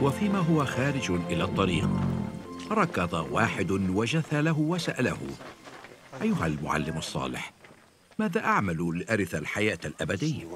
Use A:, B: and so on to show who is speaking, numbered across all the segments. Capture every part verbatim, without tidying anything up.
A: وفيما هو خارج إلى الطريق ركض واحد وجثى له وسأله: أيها المعلم الصالح، ماذا أعمل لأرث الحياة الأبدية؟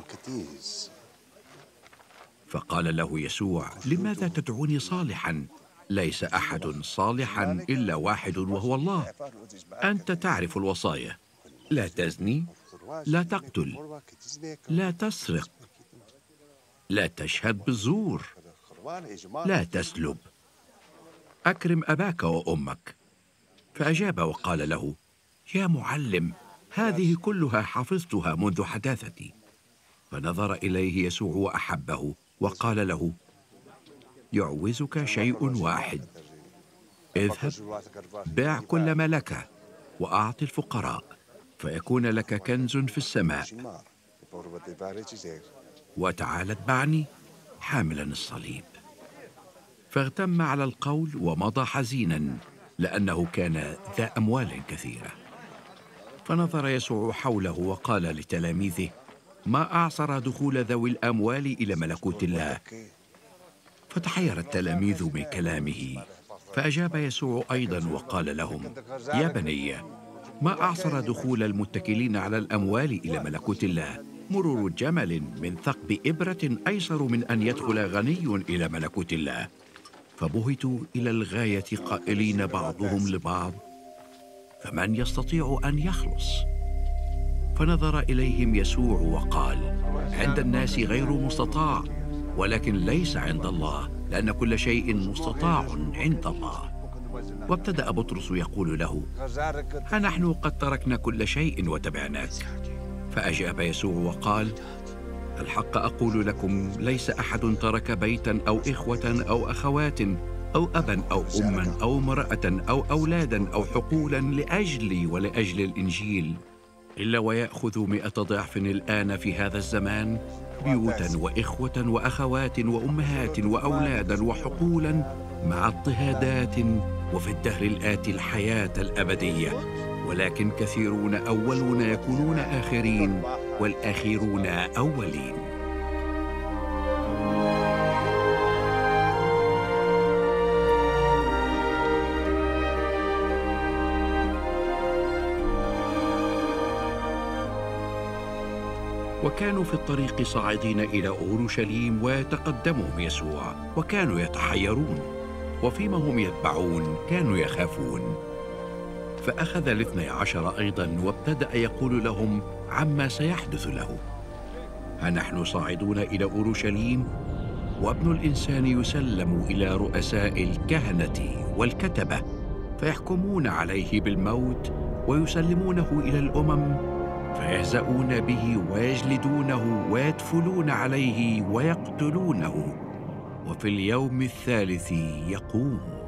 A: فقال له يسوع: لماذا تدعوني صالحا؟ ليس أحد صالحا إلا واحد وهو الله. أنت تعرف الوصايا: لا تزني، لا تقتل، لا تسرق، لا تشهد بالزور، لا تسلب، أكرم أباك وأمك. فأجاب وقال له: يا معلم، هذه كلها حفظتها منذ حداثتي. فنظر إليه يسوع وأحبه وقال له: يعوزك شيء واحد، اذهب بيع كل ما لك وأعط الفقراء، فيكون لك كنز في السماء، وتعال اتبعني حاملا الصليب. فاغتم على القول ومضى حزينا، لأنه كان ذا أموال كثيرة. فنظر يسوع حوله وقال لتلاميذه: ما أعصر دخول ذوي الأموال إلى ملكوت الله. فتحير التلاميذ من كلامه، فأجاب يسوع أيضا وقال لهم: يا بني، ما أعصر دخول المتكلين على الأموال إلى ملكوت الله. مرور جمل من ثقب إبرة أيسر من أن يدخل غني إلى ملكوت الله. فبهتوا إلى الغاية قائلين بعضهم لبعض: فمن يستطيع أن يخلص؟ فنظر إليهم يسوع وقال: عند الناس غير مستطاع، ولكن ليس عند الله، لأن كل شيء مستطاع عند الله. وابتدأ بطرس يقول له: ها نحن قد تركنا كل شيء وتبعناك. فأجاب يسوع وقال: الحق أقول لكم، ليس أحد ترك بيتا أو إخوة أو أخوات أو أبا أو أما أو امرأة أو أولادا أو حقولا لأجلي ولأجل الإنجيل إلا ويأخذ مئة ضعف الآن في هذا الزمان بيوتا وإخوة وأخوات وأمهات وأولادا وحقولا مع اضطهادات، وفي الدهر الآتي الحياة الأبدية. ولكن كثيرون أولون يكونون آخرين، والآخرون أولين. وكانوا في الطريق صاعدين إلى أورشليم، ويتقدمهم يسوع، وكانوا يتحيرون، وفيما هم يتبعون كانوا يخافون. فأخذ الاثني عشر أيضا وابتدأ يقول لهم عما سيحدث له: ها نحن صاعدون إلى أورشليم، وابن الإنسان يسلم إلى رؤساء الكهنة والكتبة، فيحكمون عليه بالموت ويسلمونه إلى الأمم، فيهزؤون به ويجلدونه ويدفلون عليه ويقتلونه، وفي اليوم الثالث يقوم.